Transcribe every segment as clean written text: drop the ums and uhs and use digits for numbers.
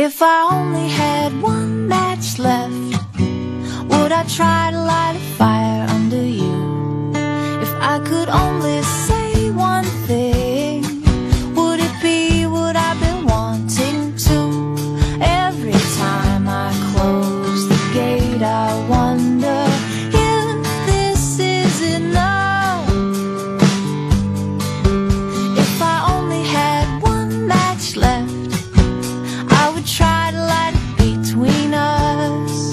If I only had one match left, would I try to light a fire under you? If I could only say one thing, would it be what I've been wanting to? Every time I close the gate, I wonder if this is enough. If I only had one match left, I would try to light it between us.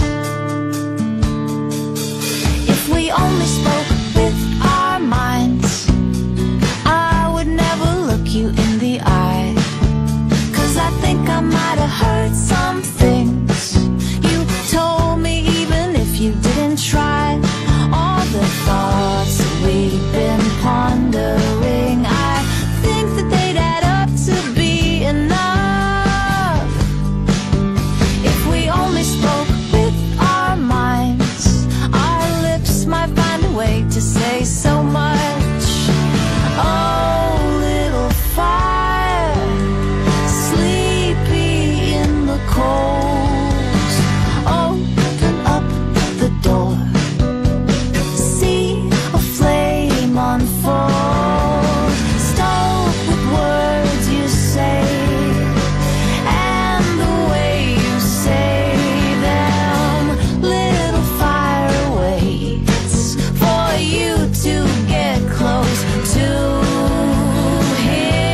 If we only spoke with our minds, I would never look you in the eye. 'Cause I think I might have heard some things you told me, even if you didn't try. All the thoughts that we've been pondering, I think that they'd add up to be enough. If we only spoke with our minds, our lips might find a way to say so much. Oh, little fire, sleepy in the cold, open up the door, see a flame unfold, stoked with words you say, and the way you say them. Little fire waits for you to get close to him.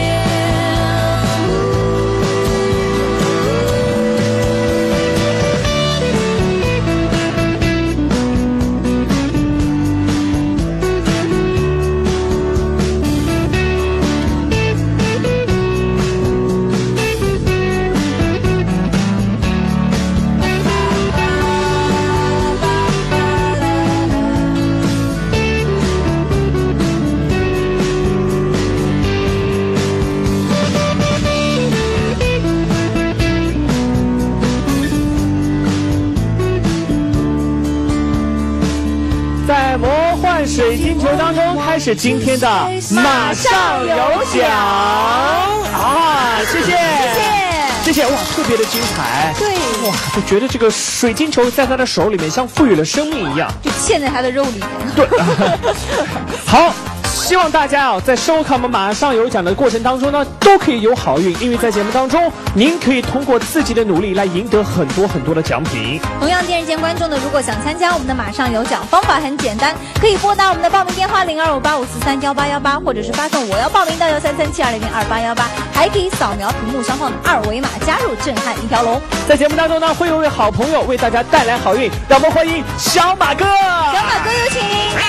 在魔幻水晶球当中开始今天的马上有奖啊！谢谢，谢谢哇，特别的精彩。 对， 哇，就觉得这个水晶球在他的手里面像赋予了生命一样。 就嵌在他的肉里面。 对，好。希望大家在收看我们马上有奖的过程当中呢，都可以有好运，因为在节目当中，您可以通过自己的努力来赢得很多很多的奖品。 同样，电视前观众呢，如果想参加我们的马上有奖，方法很简单，可以拨打我们的报名电话025854318818，或者是发送我要报名到13372002818，还可以扫描屏幕上方的二维码加入震撼一条龙。 在节目当中呢，会有位好朋友为大家带来好运，让我们欢迎小马哥。 小马哥有请。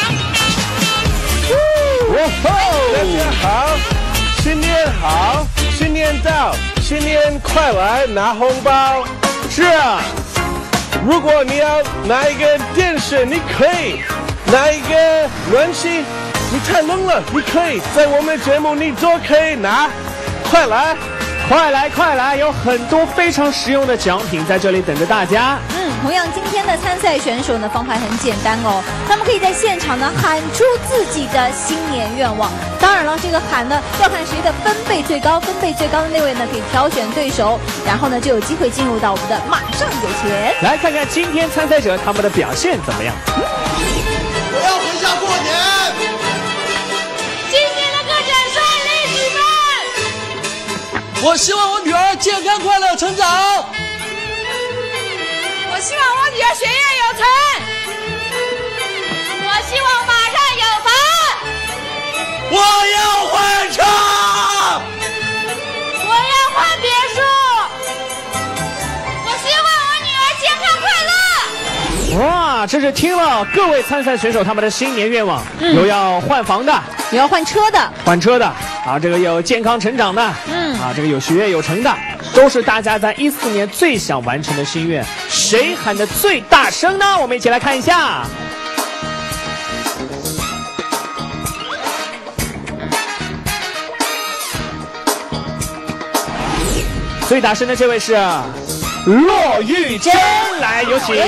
大家好，新年好，新年到，新年快来拿红包。是啊，如果你要拿一个电视，你可以拿一个暖气。你太冷了，你可以在我们节目你都可以拿。快来， 快来，快来！有很多非常实用的奖品在这里等着大家。 同样今天的参赛选手呢，方法很简单哦，他们可以在现场呢喊出自己的新年愿望。当然了，这个喊呢要看谁的分贝最高，分贝最高的那位呢可以挑选对手，然后呢就有机会进入到我们的马上有钱。 来看看今天参赛者他们的表现怎么样。 我要回家过年， 今年的个展顺利举办。 我希望我女儿健康快乐成长， 我希望我女儿学业有成，我希望马上有房， 我要换车， 我要换别墅，我希望我女儿健康快乐。 哇，这是听了各位参赛选手他们的新年愿望，有要换房的， 有要换车的， 换车的啊，这个有健康成长的，啊，这个有学业有成的，都是大家在14年最想完成的心愿。谁喊得最大声呢？我们一起来看一下。最大声的这位是骆玉珍，来有请。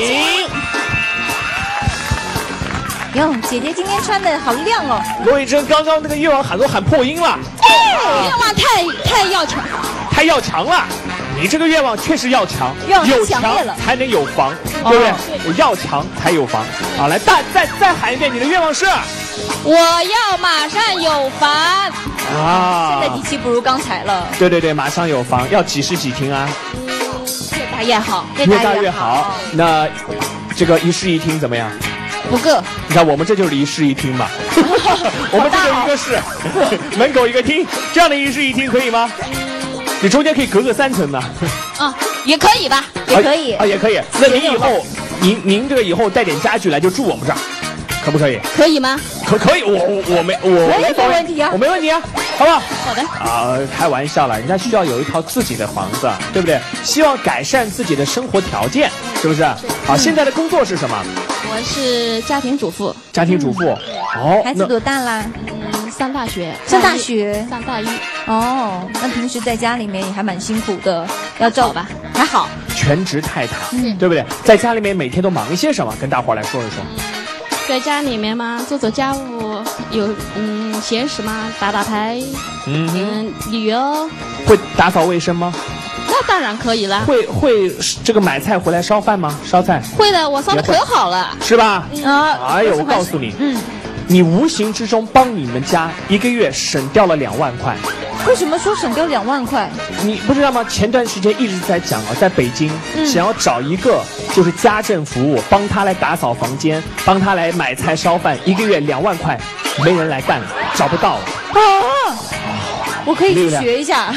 哟，姐姐今天穿的好亮哦。 骆玉珍刚刚那个愿望喊都喊破音了。 愿望太要强， 太要强了。 你这个愿望确实要强， 愿望有强强烈了才能有房，对不对？要强才有房。好，来再喊一遍，你的愿望是？ 我要马上有房。 啊， 现在底气不如刚才了。 对对对，马上有房，要几室几厅啊？ 越大越好。 越大越好。那这个一室一厅怎么样？ 不够。 你看我们这就是一室一厅嘛，我们这就一个室，门口一个厅，这样的一室一厅可以吗？你中间可以隔个3层呢。 啊，也可以吧？ 也可以啊，也可以。那您以后，您这个以后带点家具来就住我们这儿，可不可以？ 可以吗？ 可以，我没问题啊， 我没问题啊，好不好？ 好的。 啊，开玩笑了，人家需要有一套自己的房子，对不对？希望改善自己的生活条件，是不是？好，现在的工作是什么？ 我是家庭主妇。 家庭主妇。哦， 孩子多大啦？ 上大学。 上大学。 上大一。 哦，那平时在家里面也还蛮辛苦的，要照吧？ 还好。 全职太太，对不对？在家里面每天都忙一些什么？跟大伙儿来说一说。 在家里面嘛，做家务，有闲时嘛，打牌，旅游。 会打扫卫生吗？ 那当然可以了。 会这个买菜回来烧饭吗？烧菜？ 会的，我烧的可好了。 是吧？哎呦，我告诉你，你无形之中帮你们家一个月省掉了2万块。 为什么说省掉2万块？ 你不知道吗？前段时间一直在讲啊，在北京想要找一个就是家政服务，帮他来打扫房间，帮他来买菜烧饭，一个月2万块，没人来干了，找不到了。 我可以去学一下。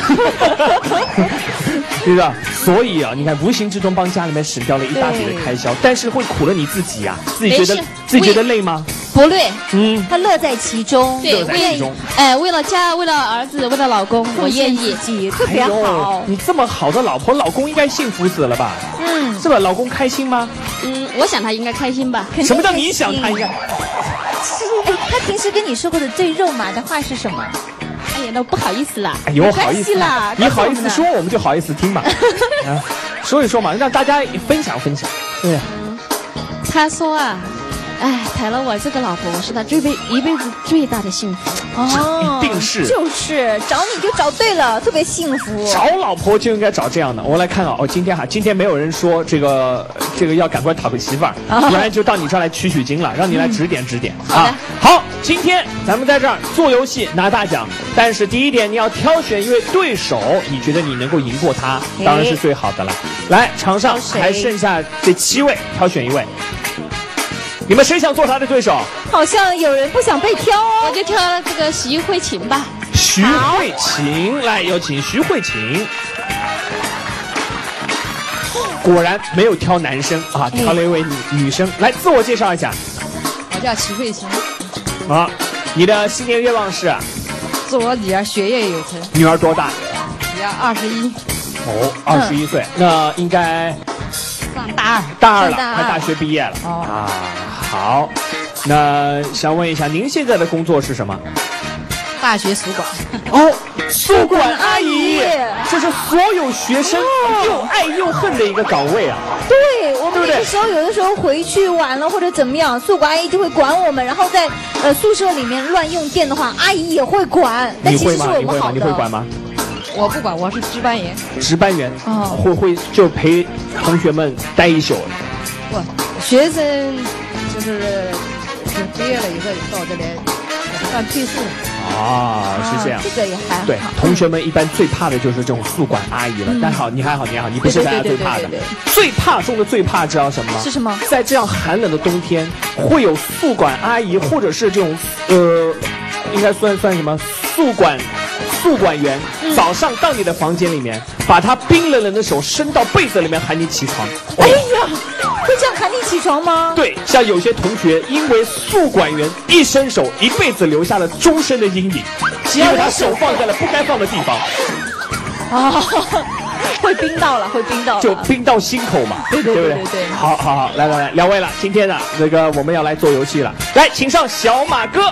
对吧？所以啊，你看无形之中帮家里面省掉了一大笔的开销，但是会苦了你自己啊，自己觉得累吗？ 不累， 他乐在其中， 对，为了家，为了儿子，为了老公，我愿意， 特别好。 你这么好的老婆，老公应该幸福死了吧？是吧？老公开心吗？ 我想他应该开心吧。 什么叫你想他应该？ 他平时跟你说过的最肉麻的话是什么？ 哎呀，那不好意思啦。 哎呦，好意思啦，你好意思说，我们就好意思听嘛。说一说嘛，让大家分享分享。对。 他说啊。哎，抬了我这个老婆，我是他一辈子最大的幸福。 哦，一定是， 就是找你就找对了，特别幸福。 找老婆就应该找这样的。我来看啊，今天没有人说这个要赶快讨个媳妇儿，不然就到你这儿来取经了，让你来指点指点啊。好，今天咱们在这儿做游戏拿大奖，但是第一点你要挑选一位对手，你觉得你能够赢过他，当然是最好的了。来，场上还剩下这7位，挑选一位。你们谁想做他的对手？ 好像有人不想被挑哦， 我就挑这个徐慧琴吧。 徐慧琴，来有请徐慧琴。果然没有挑男生啊，挑了一位女生。来自我介绍一下。 我叫徐慧琴。 啊，你的新年愿望是？ 祝我女儿学业有成。 女儿多大？ 女儿21。 哦，21岁，那应该上大二了，快大学毕业了。啊，好，那想问一下，您现在的工作是什么？ 大学宿管。 哦，宿管阿姨，这是所有学生又爱又恨的一个岗位啊。 对，我们那个时候有的时候回去晚了或者怎么样，宿管阿姨就会管我们，然后在宿舍里面乱用电的话，阿姨也会管。但其实是我们好的。 你会管吗？ 我不管，我是值班员。 值班员会就陪同学们待一宿。 不，学生就是毕业了以后到这里算退宿。 啊，是这样。 这个也还好。 对，同学们一般最怕的就是这种宿管阿姨了。但好，你还好，你不是大家最怕的。最怕中的最怕，知道什么吗？ 是什么？ 在这样寒冷的冬天，会有宿管阿姨或者是这种应该算什么宿管员，早上到你的房间里面，把他冰冷冷的手伸到被子里面喊你起床。 哎呀，会这样喊你起床吗？ 对，像有些同学因为宿管员一伸手，一辈子留下了终身的阴影，因为他手放在了不该放的地方。 啊，会冰到了， 就冰到心口嘛，对不对？好，来，2位了，今天的这个我们要来做游戏了，来，请上小马哥。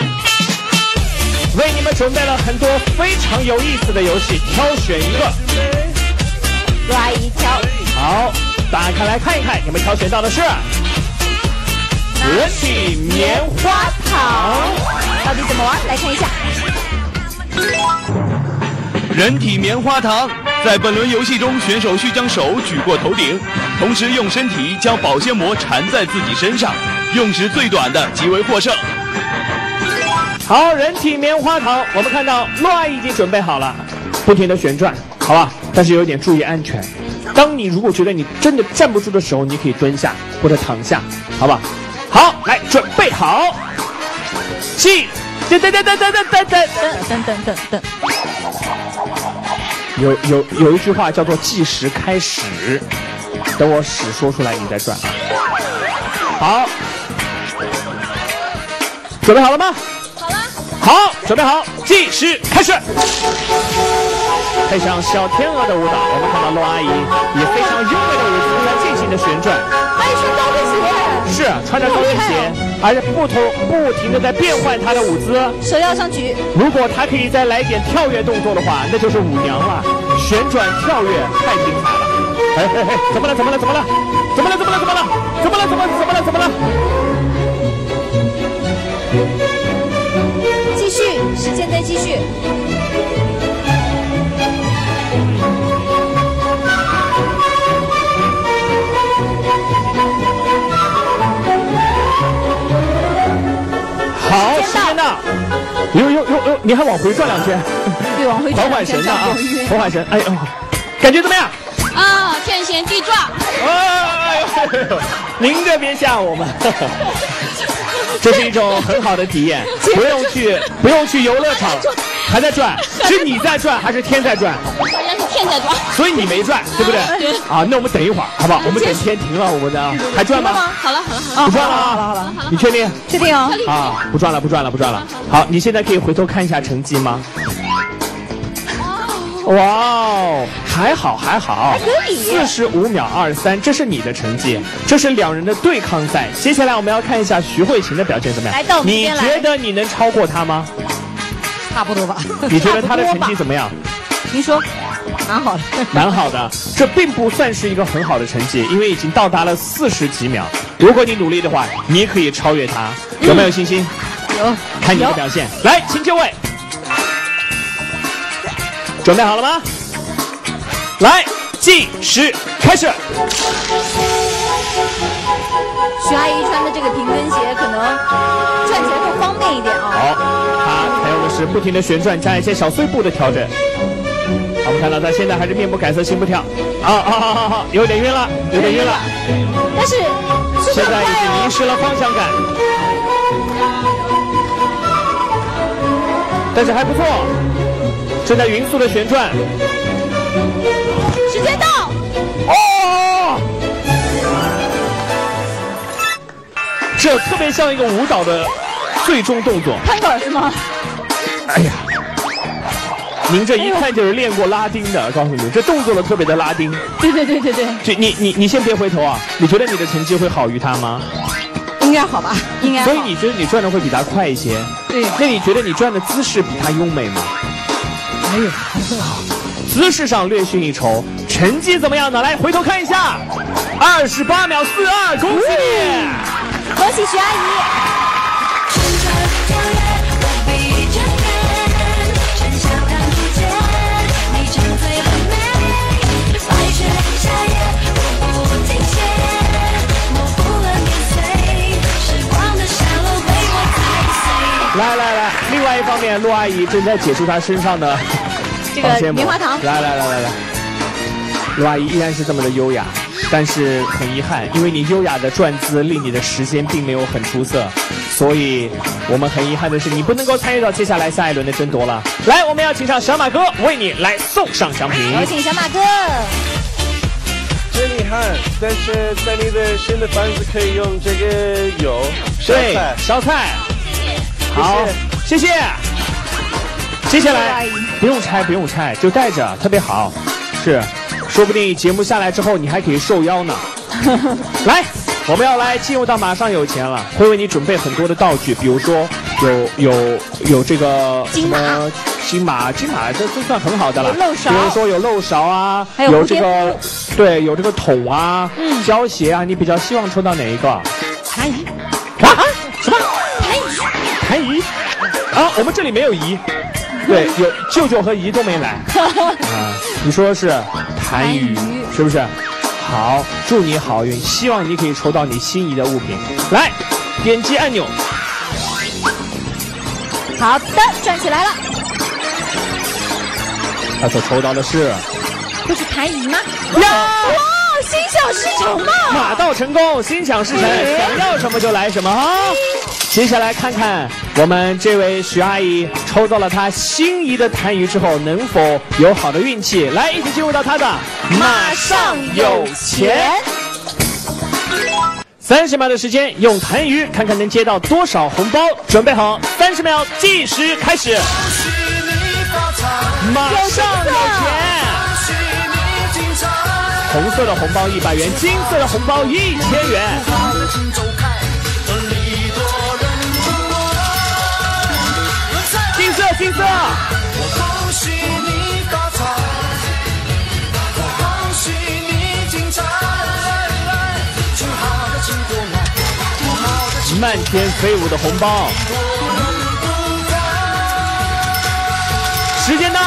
为你们准备了很多非常有意思的游戏，挑选一个， 来一挑。 好，打开来看一看，你们挑选到的是人体棉花糖， 到底怎么玩？来看一下。 人体棉花糖在本轮游戏中，选手需将手举过头顶，同时用身体将保鲜膜缠在自己身上，用时最短的即为获胜。 好，人体棉花糖，我们看到洛阿姨已经准备好了，不停的旋转，好吧？但是有点注意安全。当你如果觉得你真的站不住的时候，你可以蹲下或者躺下，好吧？好，来准备好，起，等。有一句话叫做计时开始，等我始说出来你再转啊。好，准备好了吗？ 好了。 好，准备好，计时开始。配上小天鹅的舞蹈，我们看到洛阿姨以非常优美的舞姿在尽情的旋转。 还穿高跟鞋。 是穿着高跟鞋，而且不停的在变换她的舞姿。 手要上举。 如果她可以再来点跳跃动作的话，那就是舞娘了。旋转跳跃太精彩了。哎，怎么了？ 继续，时间在继续。 好，时间到。有，你还往回转2圈。 对，往回转。 缓神的啊，缓神。哎呦，感觉怎么样？ 啊，天旋地转。 哎呦，您这别吓我们。这是一种很好的体验，不用去游乐场，还在转，是你在转还是天在转？ 好像是天在转， 所以你没转，对不对？ 对。 啊，那我们等一会儿，好不好？我们等天停了，我们的还转吗？ 好了， 不转了啊！ 好了， 你确定？ 确定哦。 啊，不转了。好，你现在可以回头看一下成绩吗？哇哦，还好， 还可以 45秒23，这是你的成绩，这是2人的对抗赛。接下来我们要看一下徐慧琴的表现怎么样？ 来到我们这边来。 你觉得你能超过她吗？ 差不多吧。 你觉得她的成绩怎么样？ 您说， 蛮好的。这并不算是一个很好的成绩，因为已经到达了40几秒。如果你努力的话，你可以超越她。有没有信心？ 有。 看你的表现。来，请就位。准备好了吗？来，计时开始。 徐阿姨穿的这个平跟鞋可能转起来更方便一点啊。 好，她采用的是不停的旋转加一些小碎步的调整。我们看到她现在还是面不改色心不跳。好，有点晕了。 但是现在已经迷失了方向感。但是还不错。正在匀速的旋转， 时间到！ 哦，这特别像一个舞蹈的最终动作。 翻滚是吗？ 哎呀，您这一看就是练过拉丁的，告诉你，这动作的特别的拉丁。 对。 就你先别回头啊！你觉得你的成绩会好于他吗？ 应该好吧， 应该。 所以你觉得你转的会比他快一些？ 对。 那你觉得你转的姿势比他优美吗？ 没有， 姿势上略逊一筹，成绩怎么样呢？来回头看一下，28秒42，恭喜你！ 恭喜徐阿姨！ 来，另外一方面，陆阿姨正在解除她身上的这个棉花糖。 来，陆阿姨依然是这么的优雅，但是很遗憾，因为你优雅的转姿令你的时间并没有很出色，所以我们很遗憾的是你不能够参与到接下来下一轮的争夺了。来，我们要请上小马哥为你来送上奖品。 有请小马哥。 真遗憾，但是在你的新的房子可以用这个油烧菜。好，谢谢。接下来不用拆，就带着，特别好。是，说不定节目下来之后你还可以受邀呢。来，我们要来进入到马上有钱了，会为你准备很多的道具，比如说有这个金马， 这算很好的了。 漏勺， 比如说有漏勺啊， 还有这个对，有这个桶啊，胶鞋啊，你比较希望抽到哪一个？ 痰盂啊？什么？痰盂啊？我们这里没有仪。 对，有舅舅和姨都没来啊。你说是痰盂，是不是？好，祝你好运，希望你可以抽到你心仪的物品。来，点击按钮。 好的，转起来了。 他所抽到的是， 这是痰盂吗？ 呀！ 心想事成嘛！ 马到成功，心想事成，想要什么就来什么啊！接下来看看我们这位徐阿姨抽到了她心仪的痰盂之后，能否有好的运气？来，一起进入到她的马上有钱。30秒的时间，用痰盂看看能接到多少红包。准备好，30秒计时开始。马上有钱。红色的红包100元，金色的红包1000元。金色，金色。恭喜你发财，恭喜你精彩。漫天飞舞的红包。时间到。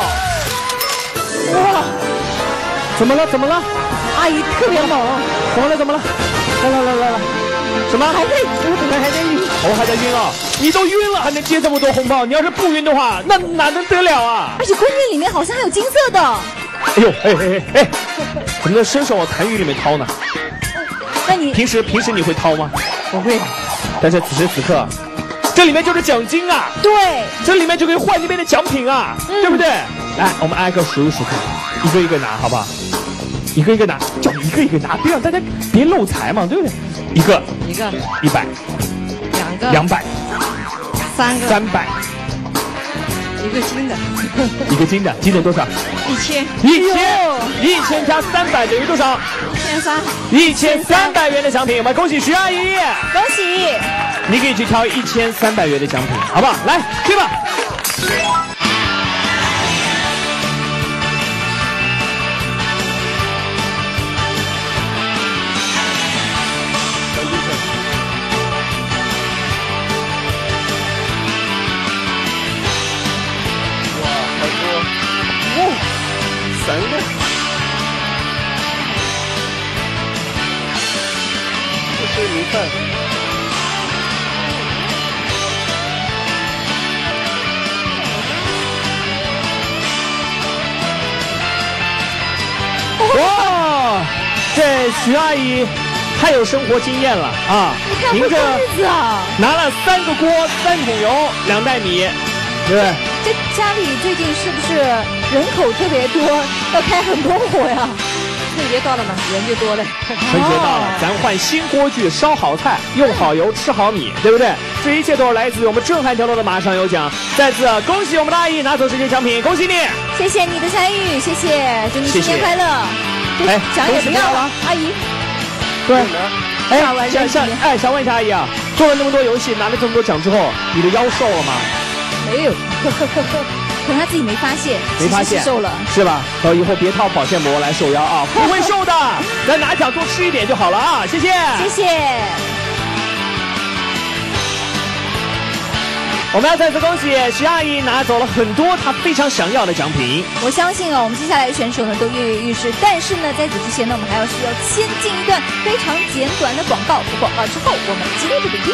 哇！怎么了？怎么了？ 阿姨特别猛。 怎么了？怎么了？来，什么？ 还在晕。 哦，还在晕啊！你都晕了，还能接这么多红包？你要是不晕的话，那哪能得了啊？ 而且关键里面好像还有金色的。 哎呦，哎，怎么能伸手往痰盂里面掏呢？ 那你平时你会掏吗？ 不会。 但是此时此刻，这里面就是奖金啊！ 对， 这里面就可以换那边的奖品啊，对不对？来，我们挨个数一数看，一个一个拿，好不好？一个一个拿，叫一个一个拿，别让大家别漏财嘛，对不对？一个100，200，300，一个金的，金的多少？1000加300等于多少？1300元的奖品，我们恭喜徐阿姨， 恭喜！ 你可以去挑1300元的奖品，好不好？来，去吧。3个，这是米饭。哇，这徐阿姨太有生活经验了啊！ 您这拿了3个锅、3桶油、2袋米，对不对？ 这家里最近是不是人口特别多，要开很多火呀？ 春节到了嘛，人就多了。 春节到了，咱换新锅具，烧好菜，用好油，吃好米，对不对？这一切都是来自于我们震撼条路的马上有奖。再次恭喜我们的阿姨拿走这些奖品，恭喜你！ 谢谢你的参与，谢谢，祝你新年快乐！ 哎， 奖也不要了，阿姨。 对，想问一下阿姨啊，做了那么多游戏，拿了这么多奖之后，你的腰瘦了吗？ 没有，可能他自己没发现，瘦了， 是吧？以后别套保鲜膜来瘦腰啊，不会瘦的。咱拿奖多吃一点就好了啊，谢谢， 谢谢。 我们要再次恭喜徐阿姨拿走了很多她非常想要的奖品。 我相信我们接下来的选手呢都跃跃欲试，但是呢，在此之前呢，我们还要需要先进一段非常简短的广告。广告之后，我们接着比拼。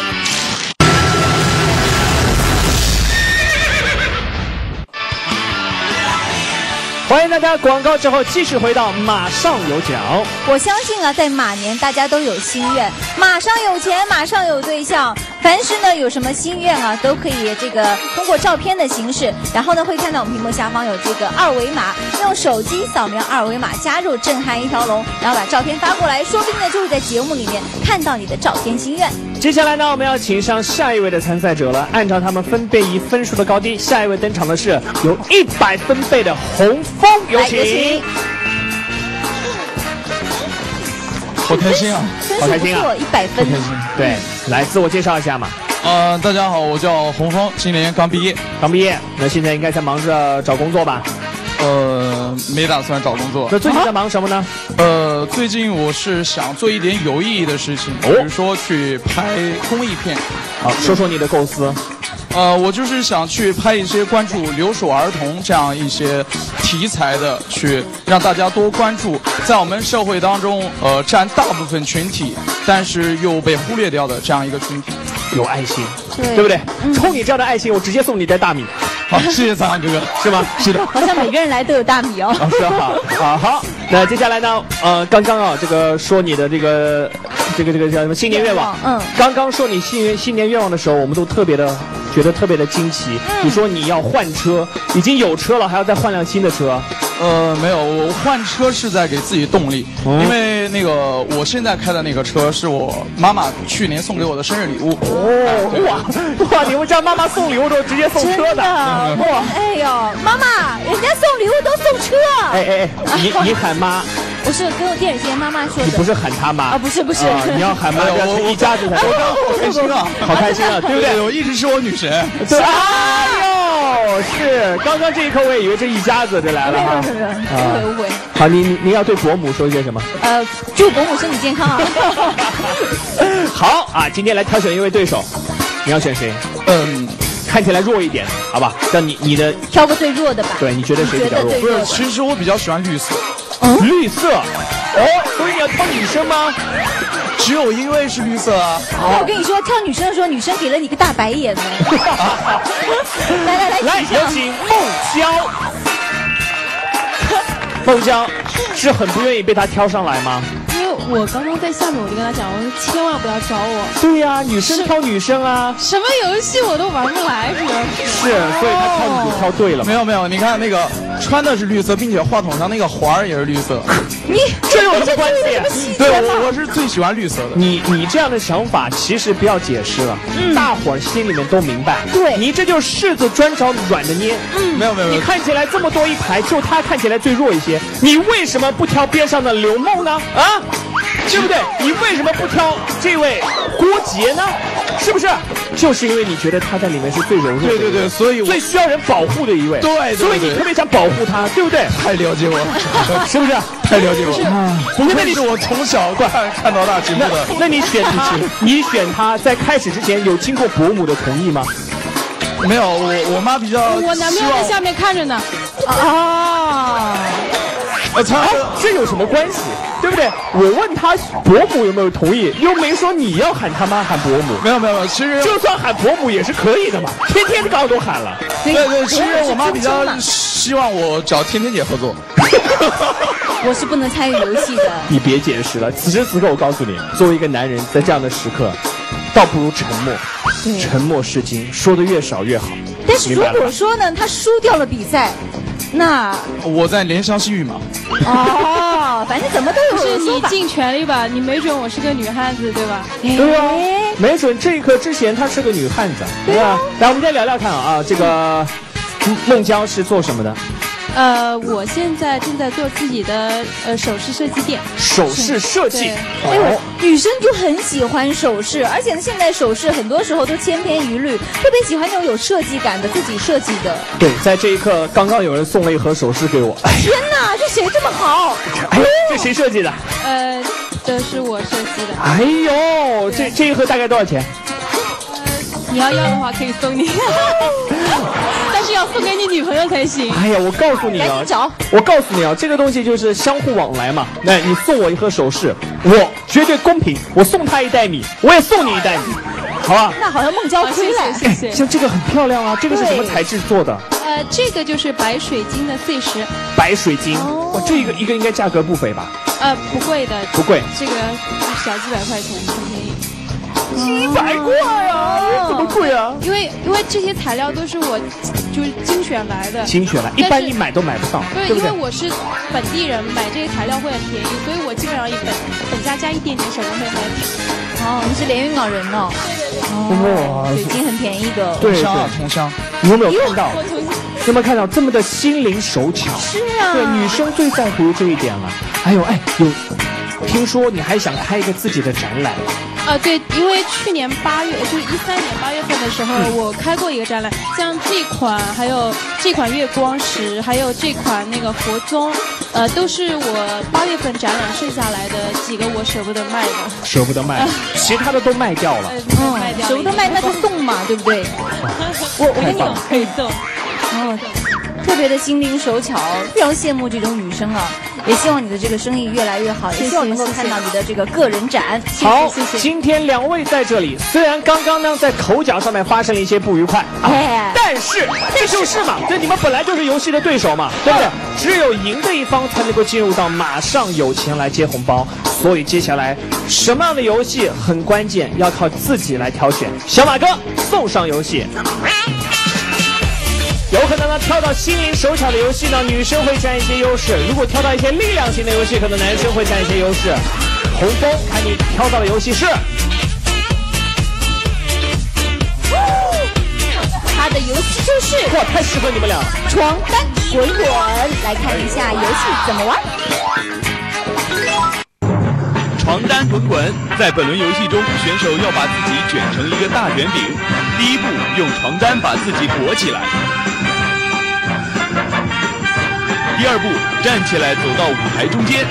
欢迎大家广告之后继续回到马上有奖。 我相信啊，在马年大家都有心愿，马上有钱，马上有对象。凡是呢有什么心愿啊，都可以这个通过照片的形式，然后呢会看到我们屏幕下方有这个2维码，用手机扫描2维码加入震撼一条龙，然后把照片发过来，说不定呢就会在节目里面看到你的照片心愿。 接下来呢，我们要请上下一位的参赛者了。按照他们分贝以分数的高低，下一位登场的是有100分贝的洪峰，有请。 好开心啊！ 好开心啊 ！100分， 对，来自我介绍一下嘛。 大家好，我叫洪峰，今年刚毕业。 那现在应该在忙着找工作吧？ 没打算找工作。 那最近在忙什么呢？ 最近我是想做一点有意义的事情，比如说去拍公益片。 好，说说你的构思。 我就是想去拍一些关注留守儿童这样一些题材的，去让大家多关注，在我们社会当中，占大部分群体，但是又被忽略掉的这样一个群体。 有爱心，对不对？冲你这样的爱心，我直接送你一袋大米。 好，谢谢苍狼哥哥， 是吗？是的。 好像每个人来都有大米哦。 是啊，好。那接下来呢？刚刚啊，这个说你的这个叫什么新年愿望？刚刚说你新年愿望的时候，我们都觉得特别的惊奇。你说你要换车，已经有车了，还要再换辆新的车？ 没有，我换车是在给自己动力，因为那个我现在开的那个车是我妈妈去年送给我的生日礼物。 哇！你们家妈妈送礼物都直接送车的？ 哇！哎呦，妈妈，人家送礼物都送车。 哎，你喊妈。 我是跟我电视间妈妈说的。 你不是喊他妈啊？不是。 你要喊妈，要是一家子才。 我刚好开心啊， 好开心啊，对不对？ 我一直是我女神。 对。是，刚刚这一刻我也以为这一家子就来了哈。 误会。 好，你要对伯母说些什么？ 祝伯母身体健康啊。 好啊，今天来挑选一位对手，你要选谁？看起来弱一点，好吧？让你的挑个最弱的吧。 对，你觉得谁比较弱？ 不是，其实我比较喜欢绿色。 绿色？所以你要挑女生吗？ 只有一位是绿色啊！ 我跟你说，挑女生的时候，女生给了你个大白眼呢。来， 有请孟娇。孟娇是很不愿意被他挑上来吗？ 因为我刚刚在下面我就跟他讲，我说千万不要找我。 对呀，女生挑女生啊。 什么游戏我都玩不来，主要是。 所以他挑你就挑对了。 没有，你看那个穿的是绿色，并且话筒上那个环儿也是绿色。 这有什么关系？ 对，我是最喜欢绿色的。 你这样的想法其实不要解释了，大伙儿心里面都明白。 对， 你这就是柿子专找软的捏。 没有。 你看起来这么多一排，就他看起来最弱一些，你为什么不挑边上的刘梦呢？啊，对不对？你为什么不挑这位郭杰呢？是不是？就是因为你觉得他在里面是最柔弱的， 对，所以最需要人保护的一位， 对， 所以你特别想保护他，对不对？ 太了解我了， 是不是？ 太了解我了。 不愧是我从小看到大节目的。 那你选他，你选他在开始之前有经过伯母的同意吗？ 没有，我妈比较。 我男朋友在下面看着呢。 这有什么关系？对不对？我问他伯母有没有同意，又没说你要喊他妈喊伯母。 没有，其实就算喊伯母也是可以的嘛，天天刚刚都喊了。 对，其实我妈比较希望我找天天姐合作。 我是不能参与游戏的。 你别解释了，此时此刻我告诉你，作为一个男人，在这样的时刻，倒不如沉默。沉默是金，说的越少越好。 但是如果说呢，他输掉了比赛，那我在怜香惜玉嘛。 反正怎么都有是你尽全力吧，你没准我是个女汉子，对吧？ 对啊，没准这一刻之前她是个女汉子，对吧？来，我们再聊聊看啊，这个孟娇是做什么的？ 我现在正在做自己的首饰设计店。 首饰设计， 女生就很喜欢首饰，而且呢，现在首饰很多时候都千篇一律，特别喜欢那种有设计感的，自己设计的。 对，在这一刻，刚刚有人送了一盒首饰给我。 天哪，这谁这么好？ 这谁设计的？ 这是我设计的。 哎呦，这一盒大概多少钱？ 你要的话可以送你，但是要送给你女朋友才行。 哎呀，我告诉你啊，这个东西就是相互往来嘛。那你送我一盒首饰，我绝对公平，我送他一袋米，我也送你一袋米，好吧？ 那好像孟娇亏了。 谢谢。 像这个很漂亮啊，这个是什么材质做的？ 这个就是白水晶的碎石。 白水晶，哇，这一个应该价格不菲吧？ 不贵的。 不贵。 这个小几百块钱，很便宜。 700块啊？这么贵啊？ 因为这些材料都是我就是精选来的。 精选来，一般你买都买不到。 对，因为我是本地人，买这些材料会很便宜，所以我基本上本价加一点点手工费才哦，你是连云港人哦。哇，水晶很便宜的。 对， 同乡。 你有没有看到？有没有看到这么的心灵手巧？ 是啊。 对，女生最在乎这一点了。还有，听说你还想开一个自己的展览？ 对，因为去年8月，就是13年8月份的时候，我开过一个展览，像这款，还有这款月光石，还有这款那个佛宗，都是我8月份展览剩下来的几个我舍不得卖的。 舍不得卖，其他的都卖掉了。 卖掉了。 舍不得卖那就送嘛，对不对？我跟你讲， 可以送。 哦，特别的心灵手巧，非常羡慕这种女生啊！也希望你的这个生意越来越好，也希望能够看到你的这个个人展。 好， 谢谢。 今天2位在这里，虽然刚刚呢在口角上面发生了一些不愉快，但是这就是嘛，这你们本来就是游戏的对手嘛，对不对？只有赢的一方才能够进入到马上有钱来接红包，所以接下来什么样的游戏很关键，要靠自己来挑选。小马哥送上游戏。有可能呢，挑到心灵手巧的游戏呢，女生会占一些优势；如果挑到一些力量型的游戏，可能男生会占一些优势。红枫，看你挑到的游戏是， 他的游戏就是哇，太适合你们俩了。 床单滚滚，来看一下游戏怎么玩。 床单滚滚，在本轮游戏中，选手要把自己卷成一个大圆饼。第一步，用床单把自己裹起来。第二步，站起来走到舞台中间。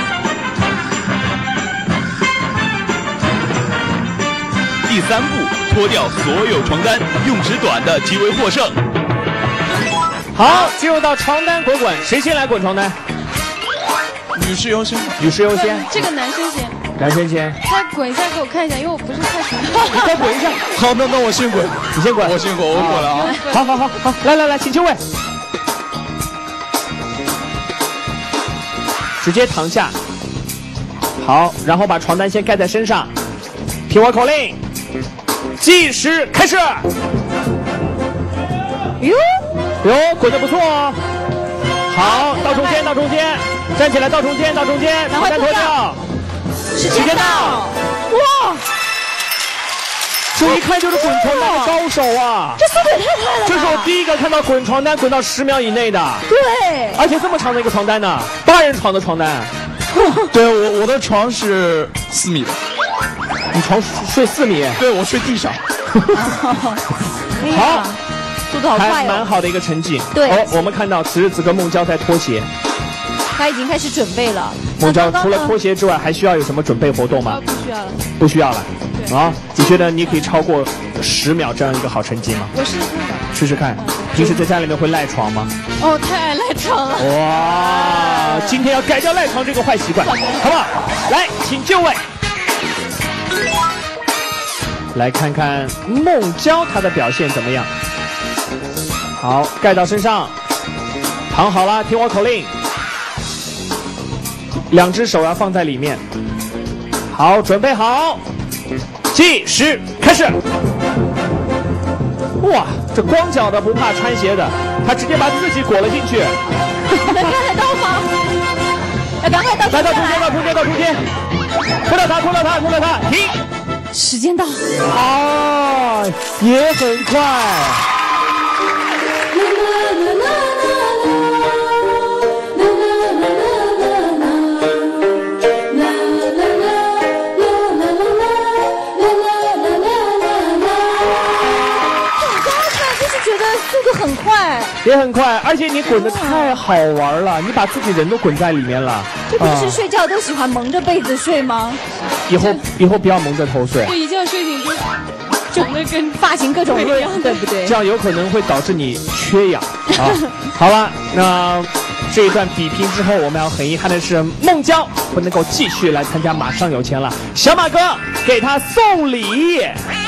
第三步，脱掉所有床单，用纸短的即为获胜。 好，进入到床单滚滚，谁先来滚床单？ 女士优先。 女士优先。 这个男生先。 男生先。 他滚一下给我看一下，因为我不是太熟悉。 你再滚一下。 好，那我先滚。 你先滚。 我先滚，我滚了啊。 好，来，请就位。直接躺下，好，然后把床单先盖在身上，听我口令，计时开始。哟，滚得不错哦。好，到中间，站起来，到中间，床单脱掉。 时间到， 哇！这一看就是滚床单的高手啊！ 这速度也太快了吧！ 这是我第一个看到滚床单滚到10秒以内的。 对， 而且这么长的一个床单呢，8人床的床单。 对，我的床是4米的。 你床睡4米？ 对，我睡地上。 好， 速度好快哦， 还蛮好的一个成绩。 对， 我们看到此时此刻孟娇在脱鞋。 他已经开始准备了。 孟娇除了脱鞋之外，还需要有什么准备活动吗？ 不需要了。 不需要了。啊，你觉得你可以超过10秒这样一个好成绩吗？ 我试试看。 平时在家里面会赖床吗？ 哦，太爱赖床了。 哇，今天要改掉赖床这个坏习惯，好不好？来，请就位。来看看孟娇她的表现怎么样？好，盖到身上，躺好了，听我口令。2只手要放在里面。好，准备好，计时开始。哇，这光脚的不怕穿鞋的，他直接把自己裹了进去。 能看得到吗？要赶快到来到中间，拖到他，停。 时间到。 啊，也很快。 很快， 也很快，而且你滚得太好玩了，你把自己人都滚在里面了。 就平时睡觉都喜欢蒙着被子睡吗？ 以后不要蒙着头睡。 就一觉睡醒就长得跟发型各种乱，对不对？ 这样有可能会导致你缺氧啊。好了，那这一段比拼之后，我们要很遗憾的是，孟娇不能够继续来参加马上有钱了。小马哥给他送礼。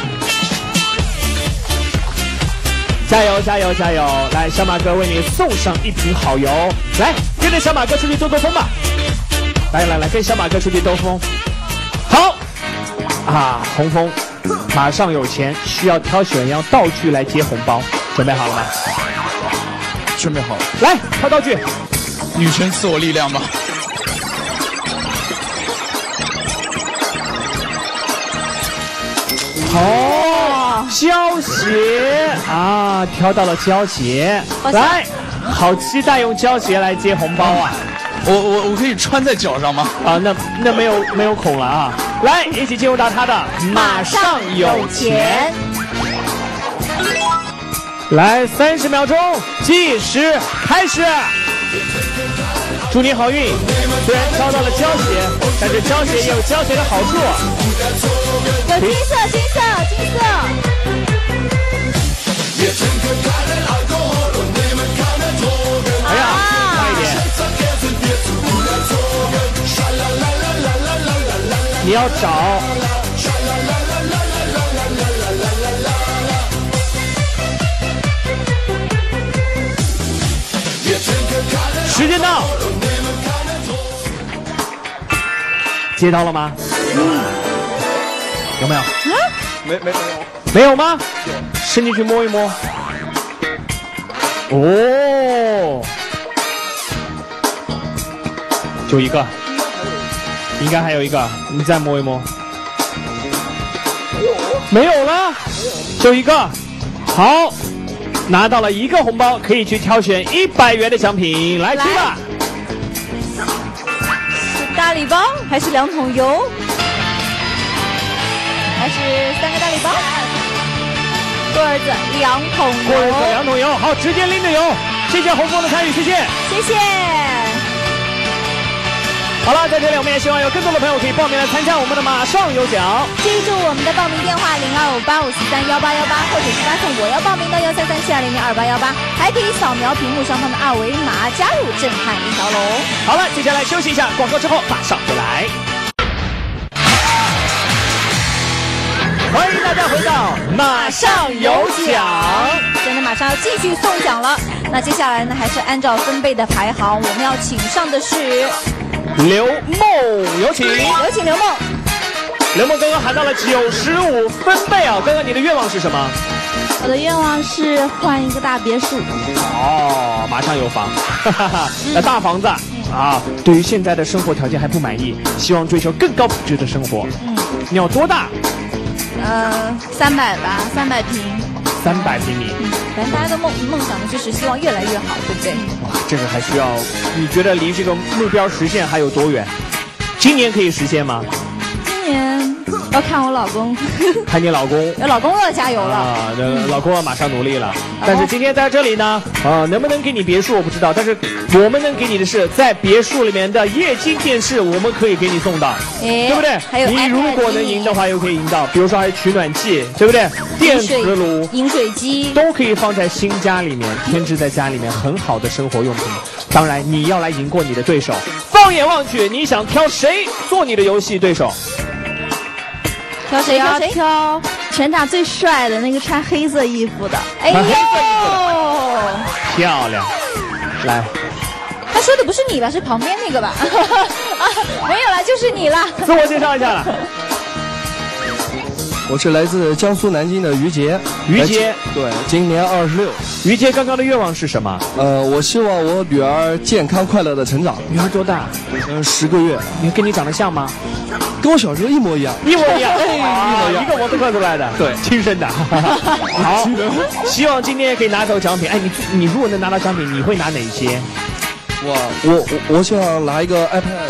加油！来，小马哥为你送上1瓶好油。来，跟着小马哥出去兜兜风吧。来，跟小马哥出去兜风。好，红枫，马上有钱，需要挑选一样道具来接红包，准备好了吗？ 准备好了。 来，挑道具。 女神赐我力量吧。 胶鞋啊，挑到了胶鞋。来，好期待用胶鞋来接红包啊！ 我可以穿在脚上吗？ 啊，那没有孔了啊。 来，一起进入到他的马上有钱。来，30秒钟，计时开始。祝你好运！虽然挑到了胶鞋，但是胶鞋也有胶鞋的好处。 有金色，金色，金色。 哎呀，快一点！你要找。时间到，接到了吗？有没有？没有吗？伸进去摸一摸。哦，就一个，应该还有一个，你再摸一摸。没有了，就一个。好。拿到了一个红包，可以去挑选100元的奖品，来吃吧。 是大礼包还是2桶油？还是3个大礼包？过儿子2桶油。 过儿子2桶油，好，直接拎着油。谢谢红枫的参与，谢谢。 谢谢。 好了，在这里我们也希望有更多的朋友可以报名来参加我们的马上有奖。 记住我们的报名电话0258531818，或者是发送我要报名到13372002818，还可以扫描屏幕上方的2维码加入震撼一条龙。 好了，接下来休息一下，广告之后马上回来。欢迎大家回到马上有奖， 真的马上要继续送奖了。那接下来呢，还是按照分贝的排行，我们要请上的是刘梦，有请。 有请刘梦。 刘梦刚刚喊到了95分贝啊！刚刚你的愿望是什么？ 我的愿望是换一个大别墅。 哦，马上有房，哈哈哈！那大房子啊，对于现在的生活条件还不满意，希望追求更高品质的生活。你要多大 ？300吧，300平。 300平米。 反正大家的梦想呢，就是希望越来越好，对不对？ 哇，这个还需要，你觉得离这个目标实现还有多远？今年可以实现吗？ 今年要看我老公。 看你老公。 老公要加油了啊！ 老公要马上努力了。但是今天在这里呢，能不能给你别墅我不知道，但是我们能给你的是在别墅里面的液晶电视，我们可以给你送到，对不对？ 还有你如果能赢的话，又可以赢到，比如说还有取暖器，对不对？电磁炉、 饮水机都可以放在新家里面，添置在家里面很好的生活用品。当然，你要来赢过你的对手。放眼望去，你想挑谁做你的游戏对手？ 挑谁？ 要挑全场最帅的那个穿黑色衣服的。 哎呦， 漂亮！来， 他说的不是你吧？是旁边那个吧？没有了，就是你了。 自我介绍一下了。 我是来自江苏南京的于杰。 于杰， 对，今年26。 于杰刚刚的愿望是什么？ 我希望我女儿健康快乐的成长。 女儿多大 ？10个月。 你跟你长得像吗？ 跟我小时候一模一样。 一模一样， 一模一样， 一个模子刻出来的， 对， 亲生的。好，希望今天可以拿走奖品。哎，你如果能拿到奖品，你会拿哪些？ 我想拿一个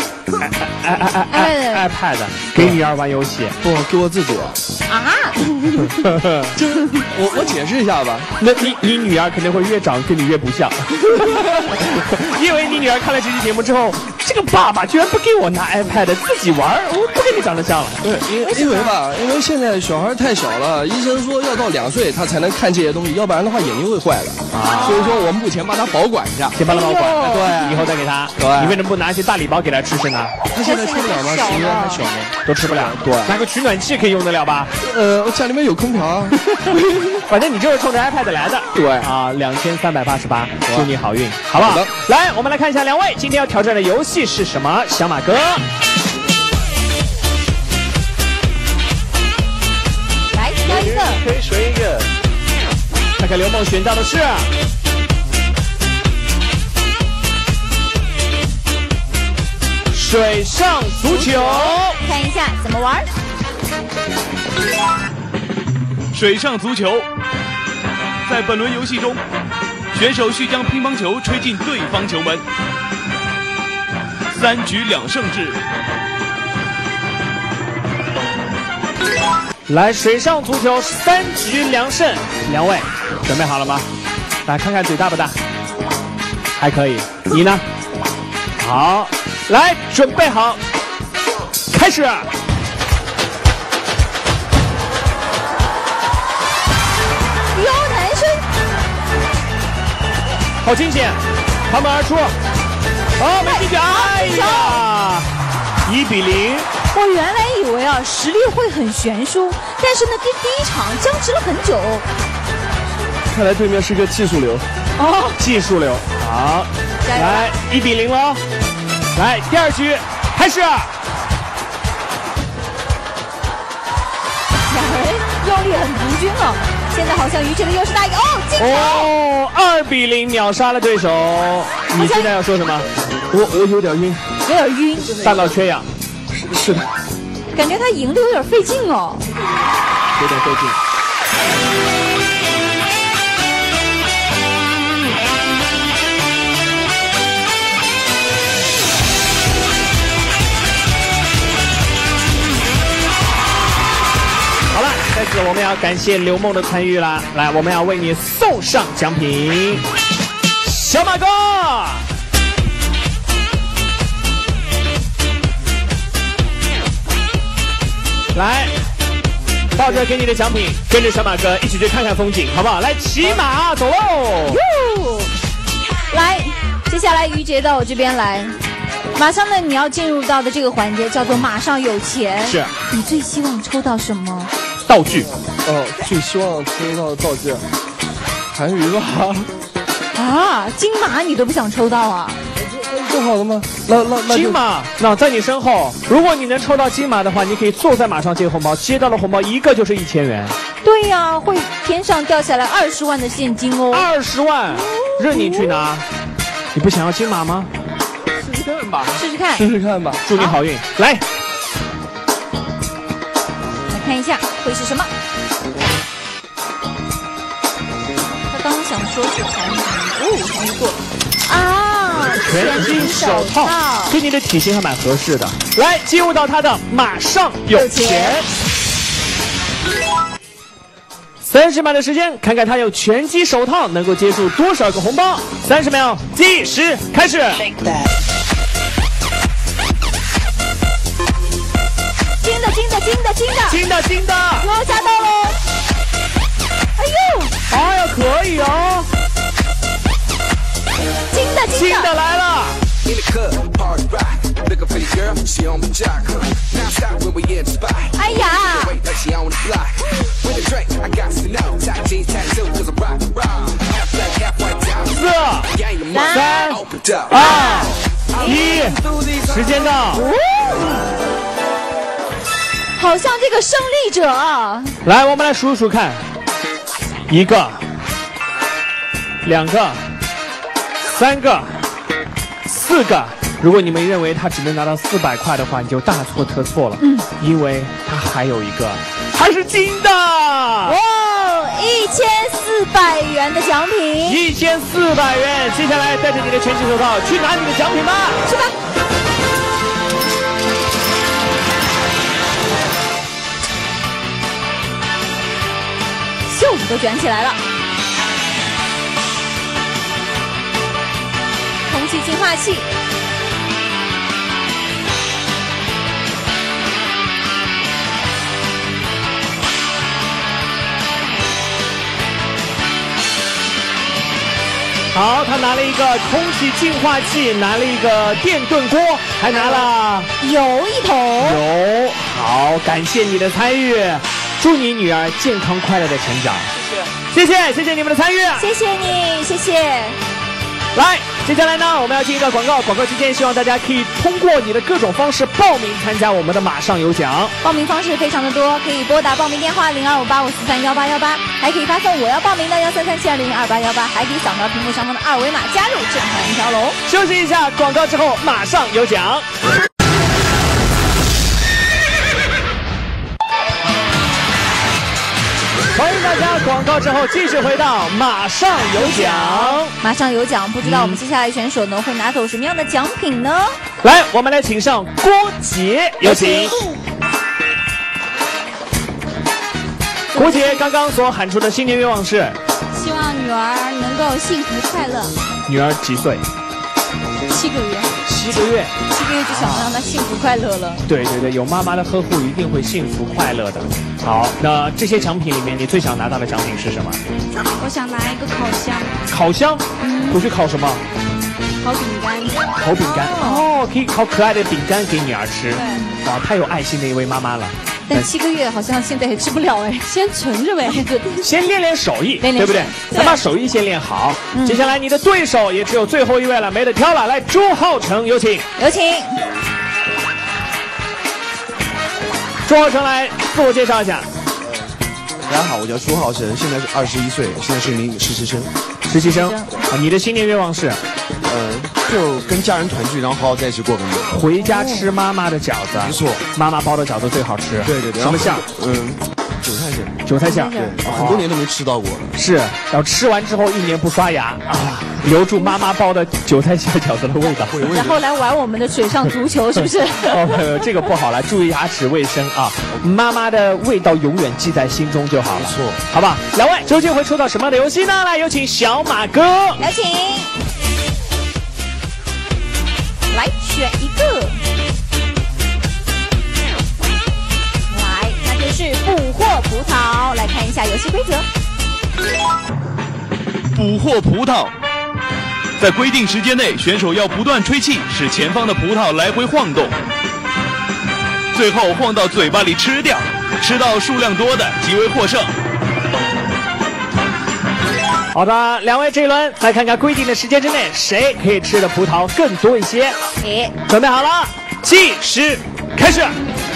iPad 给女儿玩游戏， 不给我自己啊。 就是我解释一下吧。 那你女儿肯定会越长跟你越不像，因为你女儿看了这期节目之后，这个爸爸居然不给我拿 iPad 自己玩，我不跟你长得像了。 对，因为现在小孩太小了，医生说要到2岁他才能看这些东西，要不然的话眼睛会坏的啊。所以说我们目前帮他保管一下， 先帮他保管， 对， 以后再给他。 对， 你为什么不拿一些大礼包给他吃吃呢？ 他现在吃不了吗？食量太小了， 都吃不了。 对， 拿个取暖器可以用得了吧？ 家里面有空调啊。 反正你就是冲着 iPad 来的。 对啊，2388，祝你好运，好不好？来，我们来看一下2位今天要挑战的游戏是什么？小马哥， 来挑一个， 可以选一个。 看看刘梦选到的是水上足球， 看一下怎么玩。 水上足球，在本轮游戏中，选手需将乒乓球吹进对方球门，3局2胜制。 来，水上足球3局2胜，两位准备好了吗？来看看嘴大不大？还可以，你呢？好，来准备好，开始。 哟，男生， 好惊险，旁门而出。哦，没进去，哎呀，1比0。 我原来以为啊实力会很悬殊，但是呢第一场僵持了很久。 看来对面是个技术流。 哦，技术流，好，来1比0了。来第2局开始。 两人用力很平均哦。现在好像于姐的优势大一点哦，进球！ 哦，2比0秒杀了对手。你现在要说什么？ 我有点晕， 有点晕， 大脑缺氧。 是的， 感觉他赢的有点费劲哦， 有点费劲。好了，在此我们要感谢刘梦的参与啦。来，我们要为你送上奖品，小马哥。来，抱着给你的奖品，跟着小马哥一起去看看风景，好不好？来，骑马走喽！ 来，接下来于姐到我这边来，马上呢你要进入到的这个环节叫做马上有钱。 是。 你最希望抽到什么？ 道具。 哦，最希望抽到道具，韩娱吧。 啊，金马你都不想抽到啊？ 不好了吗？那金马，那在你身后，如果你能抽到金马的话，你可以坐在马上接红包，接到了红包一个就是1000元。 对呀，会天上掉下来20万的现金哦。 20万，任你去拿。你不想要金马吗？试试看吧。 试试看。 试试看吧。 祝你好运。来看一下会是什么。他刚刚想说是产品哦，还是过啊。 全金手套对你的体型还蛮合适的。来，进入到他的马上有钱。30秒的时间，看看他有拳击手套能够接住多少个红包。30秒，计时开始。金的， 又加到喽！ 哎呀，可以哦。金的来了。 哎呀 ！4、3、2、1，时间到。 好像这个胜利者啊！ 来，我们来数数看，1个、2个、3个、4个。如果你们认为他只能拿到400块的话，你就大错特错了。因为他还有一个，还是金的。 哇，1400元的奖品 ，1400元。接下来带着你的拳击手套去拿你的奖品吧， 去吧。袖子都卷起来了，空气净化器。 好，他拿了一个空气净化器，拿了一个电炖锅，还拿了油一桶。 油，好，感谢你的参与。祝你女儿健康快乐的成长。谢谢你们的参与， 谢谢你，谢谢。 来，接下来呢，我们要进一个广告。广告期间，希望大家可以通过你的各种方式报名参加我们的马上有奖。 报名方式非常的多，可以拨打报名电话025854318818，还可以发送我要报名的13372002818，还可以扫描屏幕上方的2维码加入正团一条龙。 休息一下，广告之后马上有奖。欢迎大家，广告之后继续回到马上有奖。 马上有奖，不知道我们接下来选手呢会拿走什么样的奖品呢？ 来，我们来请上郭杰，有请。 郭姐刚刚所喊出的新年愿望是， 希望女儿能够幸福快乐。 女儿几岁 ？7个月。 7个月。 7个月就想让她幸福快乐了。 对对对，有妈妈的呵护，一定会幸福快乐的。好，那这些奖品里面，你最想拿到的奖品是什么？ 我想拿一个烤箱。 烤箱？回去烤什么？ 烤饼干。 烤饼干哦，可以烤可爱的饼干给女儿吃。 对。 哇，太有爱心的一位妈妈了。 但7个月好像现在也吃不了哎，先存着呗。 先练练手艺，对不对？咱把手艺先练好。接下来你的对手也只有最后一位了，没得挑了。来，朱浩成，有请。 有请。 朱浩成来自我介绍一下。 大家好，我叫朱浩成，现在是21岁，现在是一名实习生。 实习生，你的新年愿望是？ 就跟家人团聚，然后好好在一起过个年。 回家吃妈妈的饺子， 没错， 妈妈包的饺子最好吃。 对对对， 什么馅？ 韭菜馅。 韭菜馅， 对，很多年都没吃到过了。 是，然后吃完之后1年不刷牙啊，留住妈妈包的韭菜馅饺子的味道。 然后来玩我们的水上足球，是不是？ 哦，这个不好了，注意牙齿卫生啊！妈妈的味道永远记在心中就好了。 没错， 好吧？两位究竟会抽到什么样的游戏呢？来，有请小马哥。 有请。来选一个，来，那就是捕获葡萄。来看一下游戏规则。 捕获葡萄，在规定时间内，选手要不断吹气，使前方的葡萄来回晃动，最后晃到嘴巴里吃掉，吃到数量多的即为获胜。 好的，两位这一轮来看看规定的时间之内，谁可以吃的葡萄更多一些。准备好了，计时开始。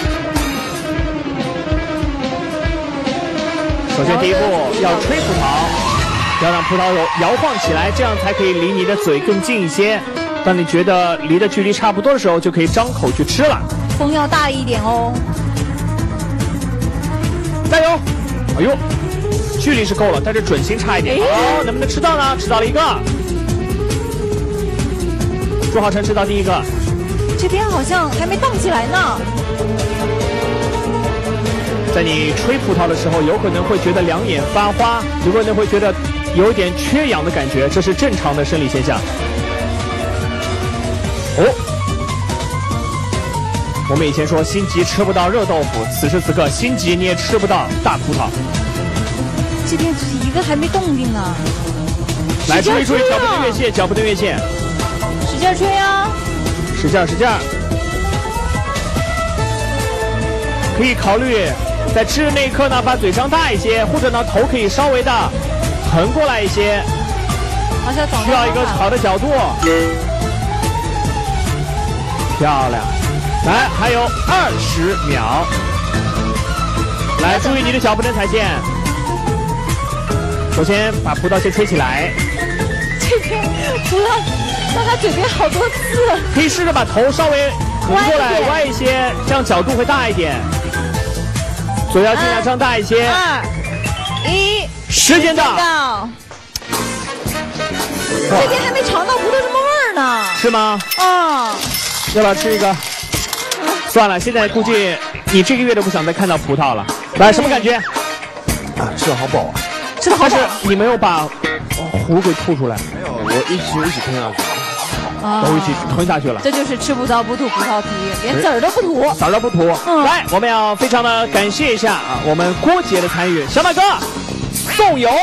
首先第一步要吹葡萄，要让葡萄摇晃起来，这样才可以离你的嘴更近一些。当你觉得离的距离差不多的时候，就可以张口去吃了。 风要大一点哦。 加油！哎呦！距离是够了，但是准心差一点。哦，能不能吃到呢？吃到了一个。朱浩成吃到第一个。 这边好像还没荡起来呢。 在你吹葡萄的时候，有可能会觉得两眼发花，有可能会觉得有一点缺氧的感觉，这是正常的生理现象。哦，我们以前说心急吃不到热豆腐，此时此刻心急你也吃不到大葡萄。 这边只是一个还没动静呢。 来，注意注意，脚不能越线，脚不能越线。 使劲吹啊！ 使劲使劲。可以考虑在吃的那一刻呢，把嘴张大一些，或者呢头可以稍微的横过来一些。 好像需要一个好的角度。漂亮。来，还有20秒。来，注意你的脚不能踩线。首先把葡萄先吹起来。 这边葡萄让他嘴边好多刺。 可以试着把头稍微横过来，歪一些，这样角度会大一点。嘴要尽量张大一些。 2、1， 时间到。 这边还没尝到葡萄什么味儿呢？ 是吗？ 啊。 要不要吃一个？算了，现在估计你这个月都不想再看到葡萄了。来，什么感觉？ 啊，吃的好饱啊！ 吃的好饱。你没有把糊给吐出来？ 没有，我一起吞下去了。 都一起吞下去了。 这就是吃葡萄不吐葡萄皮，连籽儿都不吐。 籽儿都不吐。来，我们要非常的感谢一下啊，我们郭姐的参与，小马哥送油。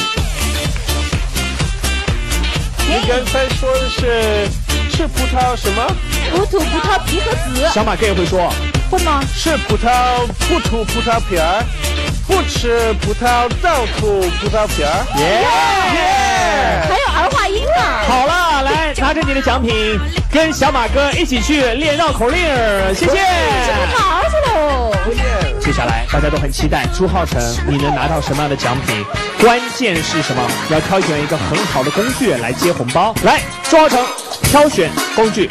你刚才说的是吃葡萄什么？ 不吐葡萄皮和籽。 小马哥也会说。 会吗？ 吃葡萄不吐葡萄皮儿，不吃葡萄倒吐葡萄皮儿。 还有儿化音呢。 好了，来拿着你的奖品，跟小马哥一起去练绕口令，谢谢。 吃葡萄去喽。 接下来大家都很期待朱浩成你能拿到什么样的奖品，关键是什么？要挑选一个很好的工具来接红包。来，朱浩成挑选工具。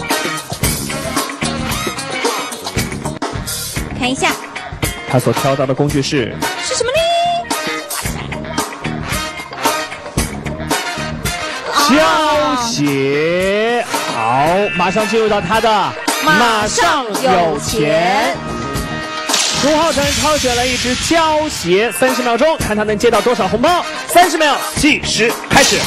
看一下， 他所挑到的工具是什么呢？ 胶鞋。好，马上进入到他的马上有钱。 朱浩辰挑选了一只胶鞋，30秒钟，看他能接到多少红包。30秒计时开始。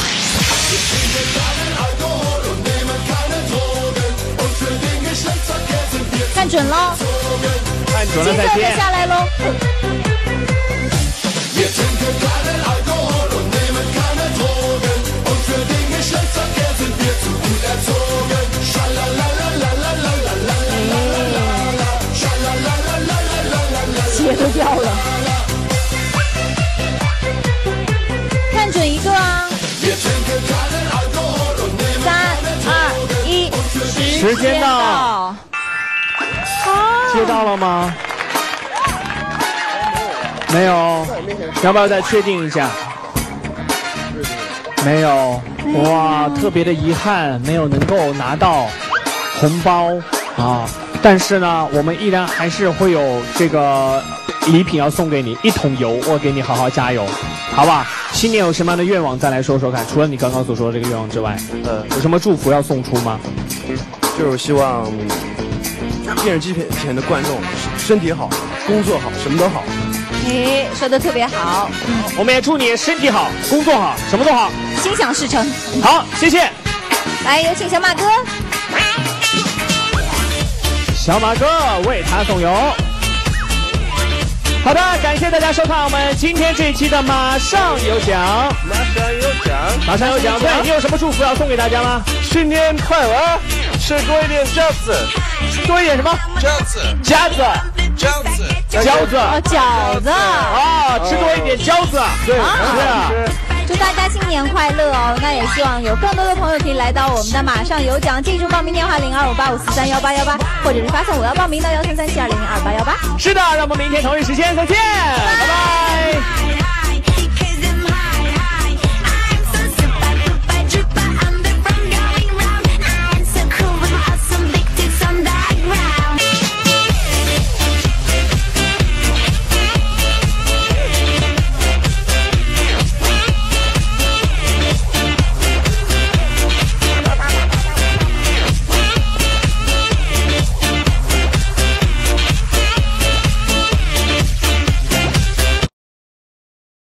看准喽， 看准了再接。 下来喽。鞋都掉了，看准一个啊！3、2、1， 时间到。接到了吗？没有，要不要再确定一下？没有，哇，特别的遗憾，没有能够拿到红包啊！但是呢，我们依然还是会有这个礼品要送给你，1桶油，我给你好好加油，好吧？新年有什么样的愿望再来说说看？除了你刚刚所说的这个愿望之外，有什么祝福要送出吗？ 就是希望电视机前的观众身体好，工作好，什么都好。 哎，说的特别好。 我们也祝你身体好，工作好，什么都好， 心想事成。 好，谢谢。 来，有请小马哥。 小马哥为他送油。好的，感谢大家收看我们今天这一期的马上有奖。 马上有奖， 马上有奖。对，你有什么祝福要送给大家吗？ 新年快乐，吃多一点饺子， 多一点什么？ 饺子， 夹子， 饺子， 饺子， 哦，饺子。 啊，吃多一点饺子。对，是啊。 祝大家新年快乐哦！那也希望有更多的朋友可以来到我们的马上有奖，记住报名电话025854318818，或者是发送我要报名到13372022818。 是的，让我们明天同一时间再见，拜拜。